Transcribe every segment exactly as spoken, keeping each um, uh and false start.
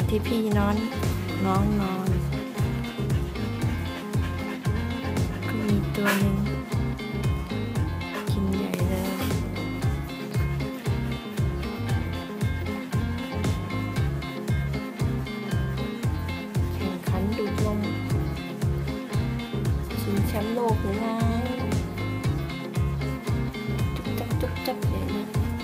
ที่พี่นอนน้องนอนก็มีตัวหนึ่งกินใหญ่เลยแข่งขันดูดลมชิงแชมป์โลกหรือไงจุ๊บจับจุ๊บจับเลยนะ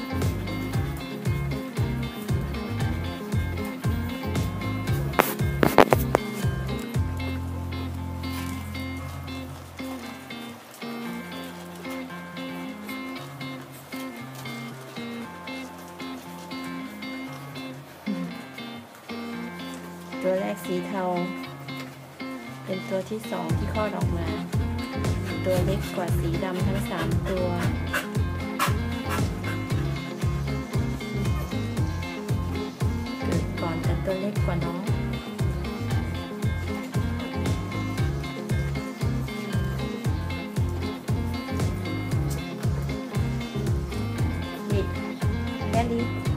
ตัวแรกสีเทาเป็นตัวที่สองที่คลอดออกมาตัวเล็กกว่าสีดำทั้งสามตัวเกิดก่อนแต่ตัวเล็กกว่าน้องนี่แค่นี้